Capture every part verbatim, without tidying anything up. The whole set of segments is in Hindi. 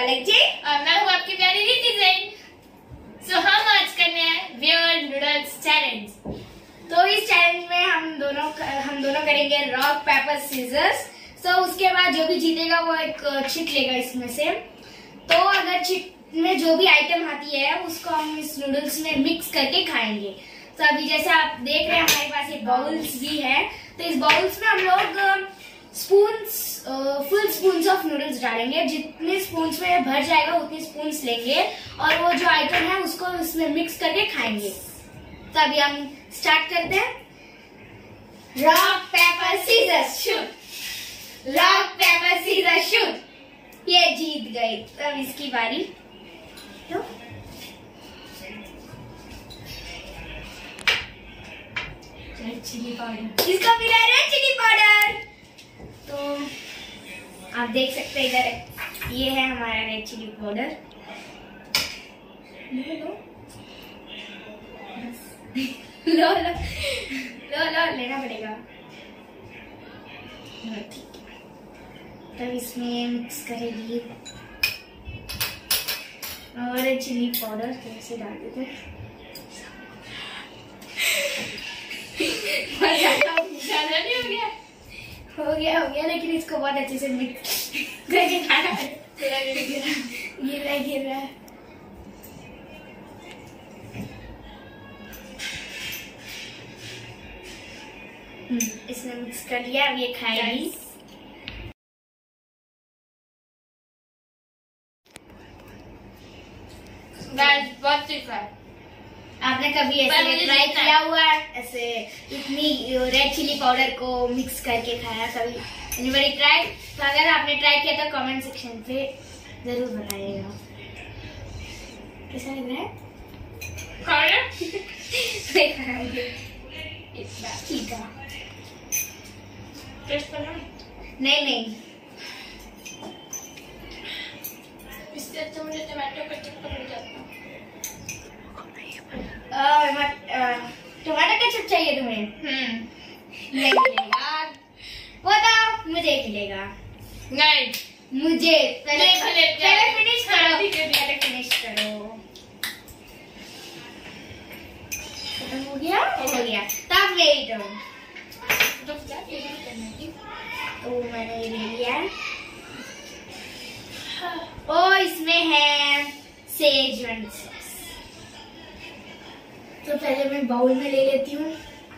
अलग जी और मैं हूँ आपकी प्यारी रीति जैन। सो हम आज करने हैं वियर्ड नूडल्स चैलेंज। तो इस चैलेंज में हम दोनों हम दोनों करेंगे रॉक पेपर सीजर्स। तो उसके बाद जो भी जीतेगा वो एक चिट लेगा इसमें से। तो अगर चिट में जो भी आइटम आती है उसको हम इस नूडल्स में मिक्स करके खाएंगे। तो अभी जैसे आप देख रहे हैं हमारे पास ये बाउल्स भी है। तो इस बाउल्स में हम लोग spoons full spoons of noodles डालेंगे। जितने स्पून्स में भर जाएगा उतने स्पून्स लेंगे और वो जो आइटम है उसको उसमें मिक्स करके खाएंगे। तो अभी हम स्टार्ट करते हैं। Rock paper scissors shoot, rock paper scissors shoot. ये जीत गई। तो अब इसकी बारी। तो चिली पाउडर, इसका भी रेड चिली पाउडर। तो आप देख सकते हैं इधर ये है हमारा रेड चिली पाउडर। लो लो लो लो लो लो लेना पड़ेगा। ठीक है, तब इसमें मिक्स करेगी और रेड चिली पाउडर कैसे डाल देते हैं। ज्यादा नहीं हो गया? हो गया हो गया, लेकिन इसको बहुत अच्छे से मिक्स करके खाना है। गिर रहा है गिर रहा है। इसने मिक्स कर लिया। अब ये खाएगी। बहुत तीखा है। आपने कभी ऐसे ट्राई किया हुआ है ऐसे इतनी रेड चिली पाउडर को मिक्स करके खाया कभी? Anybody try? तो अगर आपने ट्राई किया तो कमेंट सेक्शन पे जरूर बताइएगा कैसा लग रहा है। ठीक है, टेस्ट करना? नहीं नहीं, इससे अच्छा मुझे टमाटो केचप का मिल जाता। टमाटर केचप चाहिए तुम्हें? हम्म नहीं मिलेगा। वो तो मुझे मिलेगा। नहीं, मुझे पहले पहले पहले फिनिश करो। हाँ, ठीक है, पहले फिनिश करो। खत्म हो गया? हो गया। तब मेरी टर्न। तो मैंने ये ले लिया। ओ इसमें है सेजवान सॉस। तो पहले मैं बाउल में ले लेती हूँ।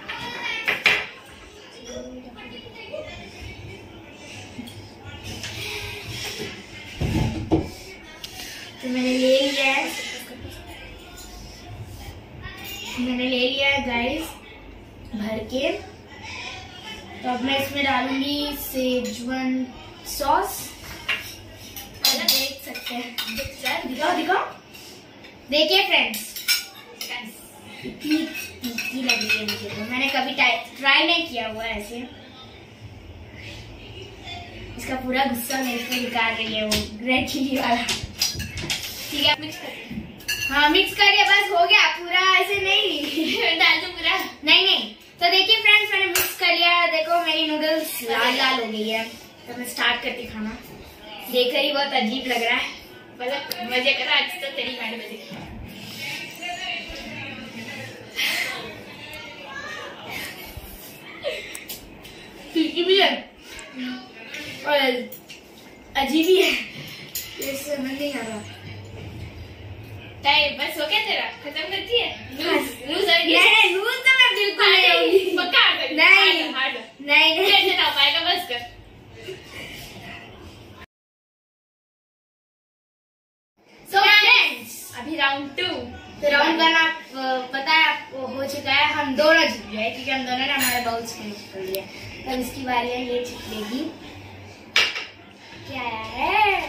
तो मैंने ले लिया है मैंने ले लिया है गाइस भर के। तो अब मैं इसमें डालूंगी सेजवान सॉस। देख सकते हैं, दिखाओ दिखाओ। देखिए फ्रेंड्स, इतनी तीखी लग रही है मुझे। तो मैंने कभी ट्राई नहीं किया हुआ ऐसे। इसका पूरा गुस्सा मेरे को निकाल रही है वो रेड चिली वाला। ठीक है, मिक्स कर। हाँ मिक्स करिए, बस हो गया। पूरा ऐसे नहीं डाल दो पूरा? नहीं नहीं। तो देखिए फ्रेंड्स, मैंने मिक्स कर लिया। देखो मेरी नूडल्स लाल लाल हो गई है। तो मैं स्टार्ट करती खाना। देख रही बहुत अजीब लग रहा है। मतलब मजे करा आज तो तेरी गाड़ी बजे। तीखी भी है और अजीब ही है। इससे मन नहीं आ रहा। टाइम बस हो गया तेरा? खत्म करती है? लूज लूज है? नहीं लूज तो मैं बिल्कुल नहीं होगी। पक्का? नहीं हार्ड नहीं नहीं कैसे ना पाएगा? बस कर। सो फ्रेंड्स, अभी राउंड टू। तो राउंड वन आप पता है आपको हो चुका है। हम दोनों जीत गए क्योंकि हम दोनों ने हमारे बाउल्स फिनिश कर लिया। तब इसकी बारी है। ये चिपकेगी। क्या है?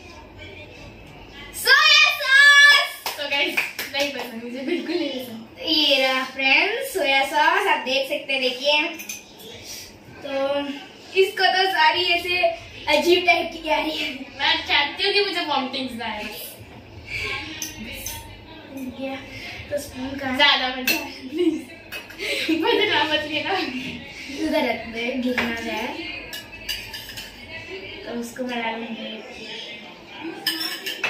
Soya sauce. तो गाइस नहीं पसंद मुझे, बिल्कुल नहीं पसंद। ये रहा फ्रेंड्स सोया सॉस। आप देख सकते हैं, देखिए। तो इसको तो सारी ऐसे अजीब टाइप की आ रही है। मैं चाहती हूँ कि मुझे वॉमिटिंग्स आए। तो स्पून का ज्यादा मत प्लीज, बदला मत लेना। उधर रख दे, गिर ना जाए। तो उसको मैं डालूंगी।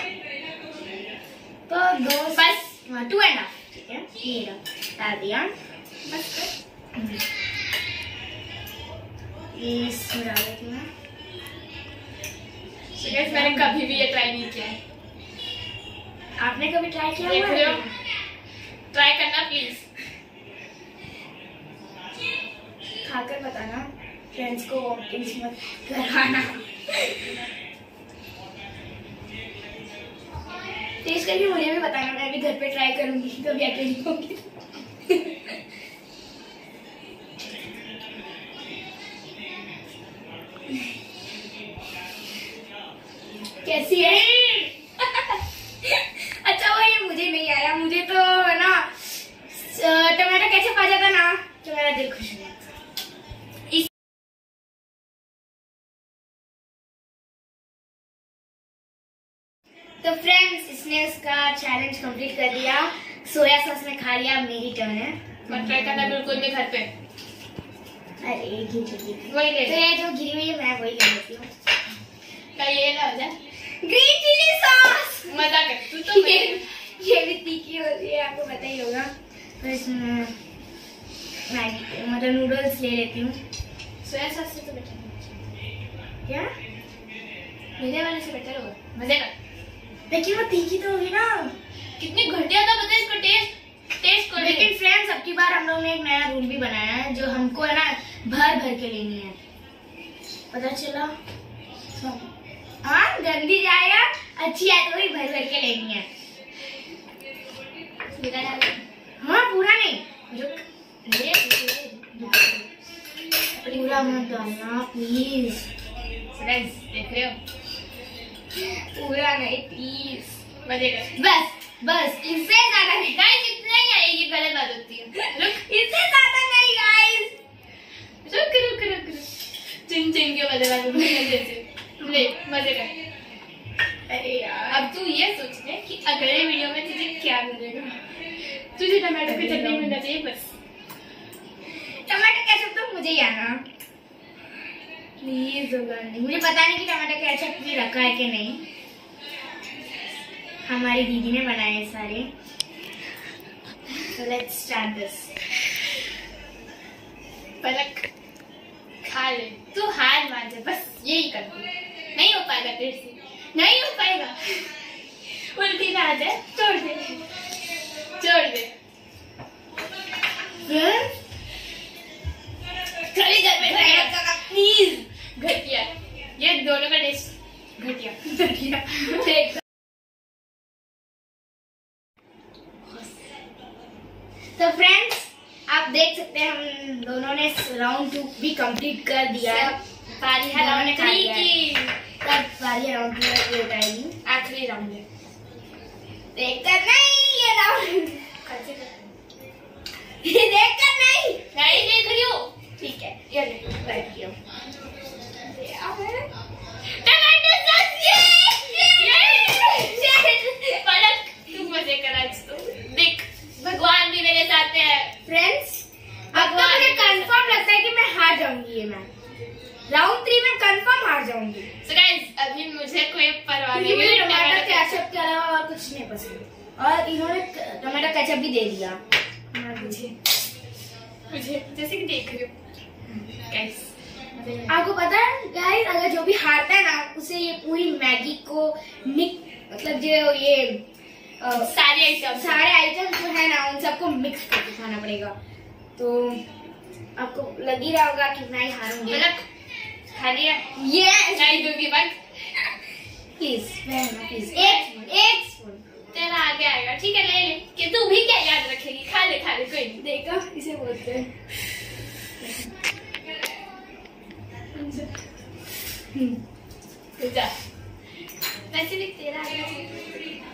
तो दो बस टू एंड हाफ, ठीक है, ये डाल दिया बस इसमें डाल देती हूँ। गाइस मैंने कभी भी ये ट्राई नहीं किया है। आपने कभी ट्राई किया देख हुआ रहे है? हो, ट्राई करना प्लीज। खाकर बताना, फ्रेंड्स को वॉमिटिंग्स मत करवाना। टेस्ट करके मुझे भी बताना, मैं भी घर पे ट्राई करूंगी कभी अकेली होंगी। कैसी है? अच्छा वो ये मुझे नहीं आया, मुझे तो है ना टमाटर केचप आ जाता ना तो मेरा दिल खुश हो जाता। तो फ्रेंड्स इसने उसका चैलेंज कंप्लीट कर दिया, सोया सॉस में खा लिया, मेरी टर्न है। मत ट्राई करना बिल्कुल भी घर पे। अरे घी घी वही ले तो ये जो गिरी हुई है मैं वही ले लेती हूँ। का ये ना हो जाए ग्रीन चिली सॉस। मजा कर तू तो। ये ये भी तीखी होती है, आपको पता ही होगा। तो इसमें मैगी मतलब नूडल्स ले लेती हूँ। सोया सॉस से तो बेटर है। क्या मेरे वाले से बेटर होगा, मजे का। लेकिन वो तीखी तो होगी ना। कितनी घटिया था पता है इसका टेस्ट। टेस्ट को लेकिन फ्रेंड्स अब की बार हम लोग ने एक नया रूल भी बनाया है जो हमको है ना भर भर के लेनी है, पता चला। हाँ गंदी जाएगा, अच्छी है तो भी भर भर के लेनी है। पूरा डाल। हाँ पूरा नहीं, रुक ले पूरा मत डालना प्लीज। फ्रेंड्स देख रहे हो, पूरा नहीं प्लीज। मजे कर। बस बस इससे ज्यादा नहीं गाइस इतना ही है, ये गलत बात होती है। रुक इससे ज्यादा नहीं गाइस। रुक रुक रुक रुक चिन चिन के मजे वाले जैसे ले मजे कर। अरे यार अब तू ये सोच ले कि अगले वीडियो में तुझे क्या मिलेगा। तुझे टमाटो की चटनी मिलना चाहिए बस। टमाटर केचप तो मुझे ही आना प्लीज होगा नहीं। मुझे पता नहीं कि टमाटर केचप भी रखा है कि नहीं, हमारी दीदी ने बनाए सारे। So let's start this. पलक खा ले, तू हार मान जा, बस यही कर तू। नहीं हो पाएगा तेरे से, नहीं हो पाएगा। उल्टी ना आ जाए, छोड़ दे छोड़ दे। चलिए घर में ट्राई करना प्लीज। घटिया, ये दोनों का टेस्ट घटिया घटिया देख। तो फ्रेंड्स आप देख सकते हैं हम दोनों ने राउंड टू भी कंप्लीट कर दिया है। पारी है राउंड थ्री की। तब पारी राउंड टू की उठाएगी, आखिरी राउंड है। देखकर नहीं ये राउंड, कैसे करते ये देखकर नहीं। नहीं देख रही हो। ठीक है ये ले बैठ गया। टमाटर सॉस ये पलक तू मजे कर आज तो। देख भगवान भी मेरे साथ है। फ्रेंड्स अब तो मुझे कंफर्म लगता है कि मैं हार जाऊंगी ये मैच। राउंड थ्री में कंफर्म हार जाऊंगी। So guys, अभी मुझे कोई परवाह क्योंकि नहीं मुझे है। टमाटर केचप के अलावा और कुछ नहीं पसंद, और इन्होंने टमाटर केचप भी दे दिया मुझे मुझे जैसे कि देख रहे हो गाइस। आपको पता है गाइस, अगर जो भी हारता है ना उसे ये पूरी मैगी को मिक्स मतलब जो ये आ, सारे आइटम सारे आइटम जो है ना उन सबको मिक्स करके खाना पड़ेगा। तो आपको लग ही रहा होगा कि मैं ही हारूंगी। मतलब खा लिया ये नहीं दूंगी बट प्लीज प्लीज एक एक स्पून तेरा आगे आएगा। ठीक है ले ले कि तू भी क्या याद रखेगी। खा ले खा ले कोई नहीं। देखा इसे बोलते हैं। जा वैसे भी तेरा आगे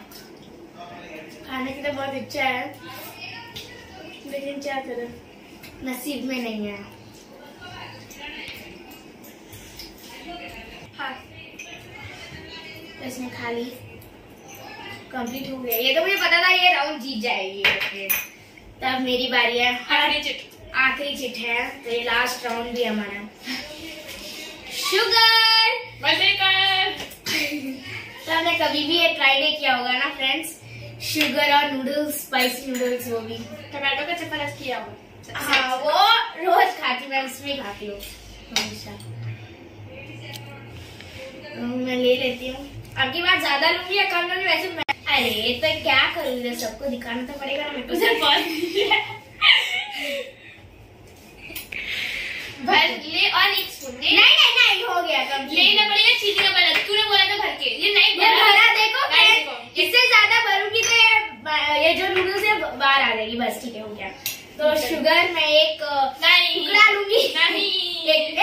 खाने की तो बहुत इच्छा है लेकिन क्या करें, नसीब में नहीं है। हाँ इसमें खाली कंप्लीट हो गया। ये तो मुझे पता था ये राउंड जीत जाएगी। तब मेरी बारी है, आखिरी चिट आखिरी चिट है तो ये लास्ट राउंड भी हमारा। शुगर मजे कर। तो हमने कभी भी ये ट्राई नहीं किया होगा ना फ्रेंड्स, शुगर और नूडल्स, स्पाइसी नूडल्स, वो भी टमाटो का चपरस किया हुआ। हाँ वो रोज खाती, मैं उसमें खाती हूँ हमेशा। मैं ले लेती हूँ, आपकी बात ज्यादा लूंगी या कम लूंगी वैसे मैं। अरे तो क्या करूँगी, सबको दिखाना तो पड़ेगा ना मेरे को। भर ले और एक स्पून ले। नहीं नहीं नहीं हो गया कम। लेना पड़ेगा, चीनी का बना, तूने बोला था भर के, ये नहीं ये भरा। देखो देखो इससे ज्यादा भरूंगी तो ये ये जो नूडल्स है बाहर आ जाएगी। बस ठीक है, हो गया। तो शुगर मैं एक टुकड़ा लूंगी। नहीं एक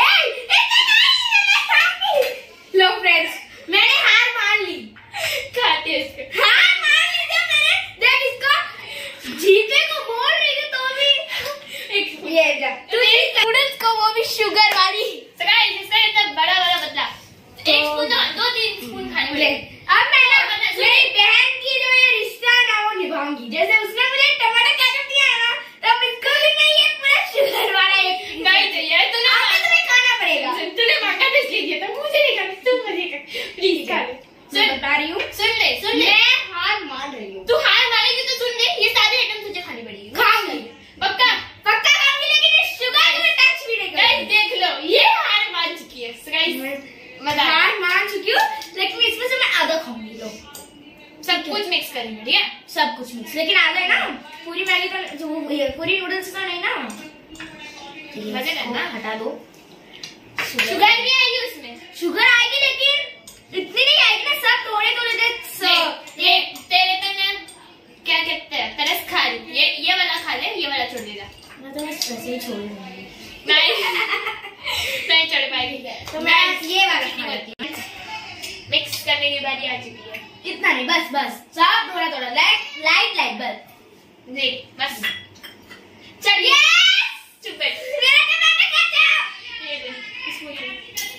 लो फ्रेंड्स, मैंने हार मान ली। खाते इसको, हार मान ली जब मैंने। देख इसको जीते को बोल रही है तो भी एक ये जा तू नूडल्स को, वो भी शुगर वाली। गाइस इसका इतना बड़ा वाला बदला, एक स्पून दो तीन स्पून खाने वाले। अब मैं ना मेरी बहन की जो ये रिश्ता है ना वो निभाऊंगी। जैसे उसने मुझे टमाटर केचप दिया है ना, तब इसको भी नहीं ये पूरा शुगर वाला एक नहीं चाहिए। तूने तुम्हें खाना पड़ेगा। तूने मांगा तो इसलिए दिया था, मुझे नहीं खाना, तू मुझे खा, प्लीज खा ले। मैं बता रही हूँ, सुन ले सुन ले, मैं हार मान रही हूँ। तू हार मानेगी तो सुन ले, ये सारे आइटम तुझे खानी पड़ेगी। खाऊंगी पक्का पक्का खाऊंगी, लेकिन ये शुगर में टच भी नहीं गाइस करूंगी। देख लो, ये हार मान चुकी है गाइस, मैं हार मान चुकी हूँ, लेकिन इसमें से मैं आधा खाऊंगी। लो सब कुछ मिक्स करेंगे, ठीक है? सब कुछ मिक्स, लेकिन आधा है ना, पूरी मैगी तो जो वो- ये पूरी नूडल्स का नहीं ना। मजे करना, हटा दो। शुगर भी आएगी उसमें, शुगर आएगी लेकिन इतनी नहीं आएगी ना। सब थोड़े थोड़े देर ये तेरे पे ना क्या कहते हैं, तरस खा रही। ये ये वाला खा ले, ये वाला छोड़ देगा। मैं तो बस वैसे ही छोड़ दूंगी। नहीं नहीं चढ़ पाएगी, तो मैं ये वाला खा लेती हूँ। मिक्स करने की बारी आ चुकी है। इतना नहीं, बस बस सब थोड़ा थोड़ा लाइट लाइट लाइट बस। नहीं बस चलिए, चुप बैठ। मेरा टमाटर केचप, ये ले, इसको ले।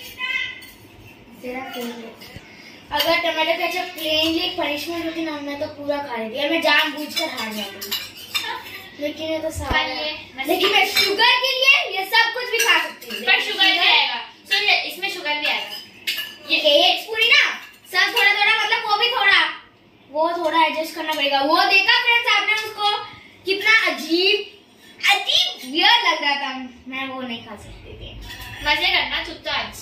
तेरा फेवरेट। अगर टमाटर केचप प्लेनली एक पनिशमेंट होती ना, मैं तो पूरा खा लेती। और मैं जानबूझकर हार जाती, लेकिन ये तो सारा ये, लेकिन मैं शुगर के लिए ये सब कुछ भी खा सकती हूँ। पर शुगर भी आएगा, सुन ले, इसमें शुगर भी आएगा। ये एक पूरी ना, सब थोड़ा थोड़ा, मतलब वो भी थोड़ा, वो थोड़ा एडजस्ट करना पड़ेगा। वो देखा फ्रेंड्स आपने उसको, कितना अजीब अजीब वियर्ड लग रहा था। मैं वो नहीं खा सकती थी। मजे करना तू तो आज।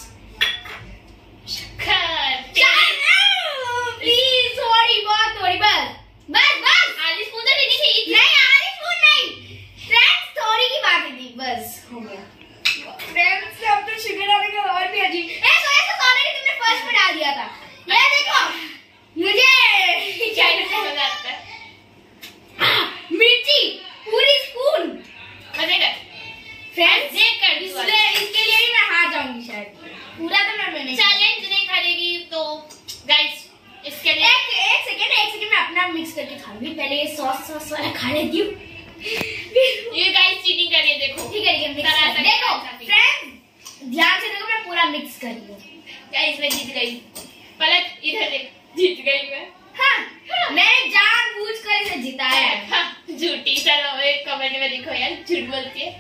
शक्कर प्लीज, थोड़ी बहुत, थोड़ी बस बस बस। आधी स्पून तो लेनी चाहिए। नहीं आधी स्पून नहीं फ्रेंड्स, थोड़ी की बात थी, बस हो गया। फ्रेंड्स अब तो शुगर डालने का और भी अजीब। ए सोया सॉस ऑलरेडी तुमने फर्स्ट में डाल दिया था। ये देखो मुझे क्या मजा आता है। मिर्ची पूरी स्पून। मजे कर फ्रेंड्स देख कर, इसलिए इसके लिए भी मैं हार जाऊंगी शायद। पूरा तो मैं नहीं। चैलेंज नहीं करेगी तो गाइस इसके लिए एक एक सेकंड एक सेकंड मैं अपना मिक्स करके खाऊंगी। पहले ये सॉस सॉस वाला खा लेती हूँ। ये गाइस चीटिंग कर रही है, देखो। ठीक है ठीक है मिक्स करा कर- सकते देखो हैं। फ्रेंड्स ध्यान से देखो, मैं पूरा मिक्स कर रही हूँ। गाइस मैं जीत गई। पलक इधर देख, जीत गई मैं। हाँ मैंने जानबूझकर इसे जिताया है। हाँ, झूठी चलो एक कमेंट में लिखो यार, झूठ बोलती है।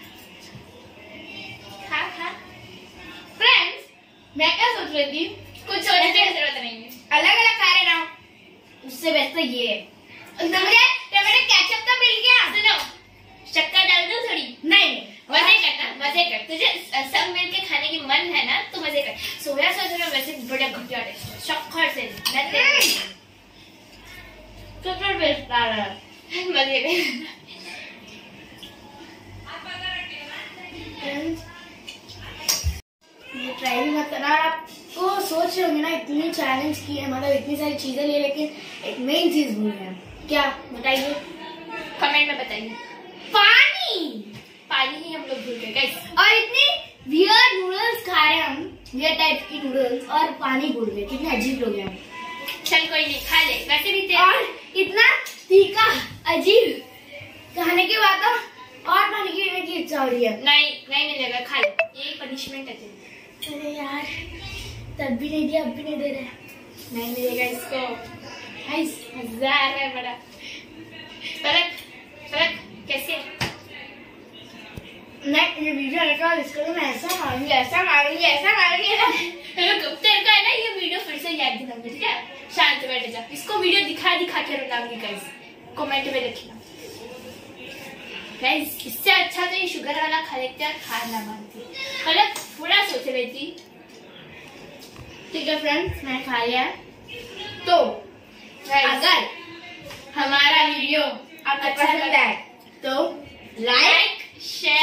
खा खा फ्रेंड्स मैं क्या सोच रही थी, कुछ सोचने की जरूरत नहीं है। अलग अलग खा रहे ना, उससे बेहतर ये है। मुझे टमाटर केचप तो मिल गया। सुनो, शक्कर डाल दो थोड़ी। नहीं मजे करना, मजे कर। तुझे सब मिलके खाने की मन है ना तो मजे कर। सोया सॉस में वैसे बड़ा घटिया टेस्ट है, शक्कर से शक्कर बेस्ट आ रहा है। मजे कर। ये ट्राई भी मत करना। आपको सोच रहे होंगे ना, इतनी चैलेंज की है, मतलब इतनी सारी चीजें ली, लेकिन एक मेन चीज भूल गए। क्या बताइए? कमेंट में बताइए। पानी। पानी ही हम लोग भूल गए गाइस। और इतनी वियर्ड नूडल्स खाए हम, वियर्ड टाइप की नूडल्स, और पानी भूल गए। कितने अजीब लोग हैं हम। चल कोई नहीं, खा ले। वैसे भी तेरे और इतना तीखा अजीब खाने के बाद तो और पानी पीने की इच्छा हो रही है। नहीं नहीं मिलेगा, खा ले। यही पनिशमेंट है तेरी। अरे यार तब भी नहीं दिया, अब भी नहीं दे रहे। नहीं मिलेगा इसको। गाइस मजा आ रहा है बड़ा। पलक पलक कैसे? मैं ये वीडियो निकाल, इसको तो मैं ऐसा मारूंगी, ऐसा मारूंगी, ऐसा मारूंगी। तेरे का है ना ये वीडियो फिर से याद दिलाऊंगी, ठीक है? शांत बैठ जा, इसको वीडियो दिखा दिखा के रुलाऊंगी गाइस, कमेंट में लिखना गाइस। इससे अच्छा तो ये शुगर वाला खा लेते और खा ना मानती, मतलब थोड़ा सोच रही थी। ठीक है फ्रेंड्स, मैं खा लिया। तो अगर हमारा वीडियो आपको पसंद आए तो लाइक शेयर